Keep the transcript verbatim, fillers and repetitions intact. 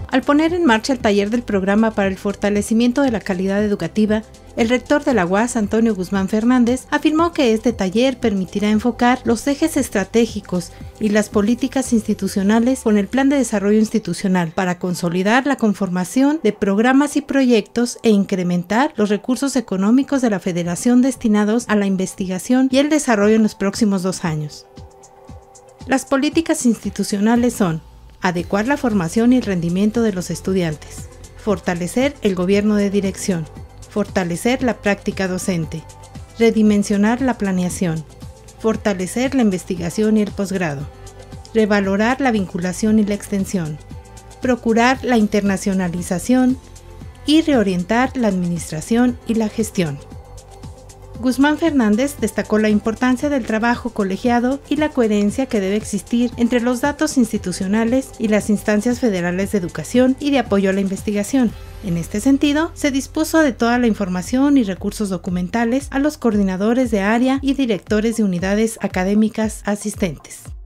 Al poner en marcha el taller del programa para el fortalecimiento de la calidad educativa, el rector de la U A S, Antonio Guzmán Fernández, afirmó que este taller permitirá enfocar los ejes estratégicos y las políticas institucionales con el Plan de Desarrollo Institucional para consolidar la conformación de programas y proyectos e incrementar los recursos económicos de la Federación destinados a la investigación y el desarrollo en los próximos dos años. Las políticas institucionales son: adecuar la formación y el rendimiento de los estudiantes, fortalecer el gobierno de dirección, fortalecer la práctica docente, redimensionar la planeación, fortalecer la investigación y el posgrado, revalorar la vinculación y la extensión, procurar la internacionalización y reorientar la administración y la gestión. Guzmán Fernández destacó la importancia del trabajo colegiado y la coherencia que debe existir entre los datos institucionales y las instancias federales de educación y de apoyo a la investigación. En este sentido, se dispuso de toda la información y recursos documentales a los coordinadores de área y directores de unidades académicas asistentes.